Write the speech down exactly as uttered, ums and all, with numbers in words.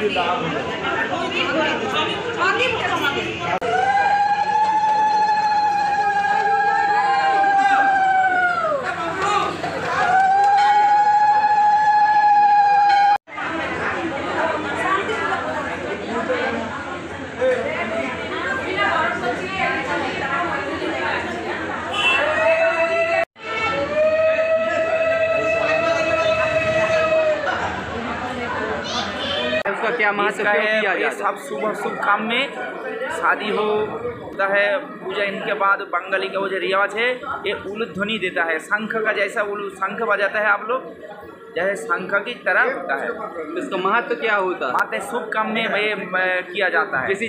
उसका क्या महत्व किया जाता है? सब सुबह शुभ काम में शादी हो होता है, पूजा इनके बाद बंगाली का वो जो रिवाज है ये उलूद ध्वनि देता है, शंख का जैसा उलूद शंख बजाता है आप लोग, जैसे शंख की तरह होता है। इसका महत्व क्या होता है? महत्व शुभ काम में ये किया जाता है।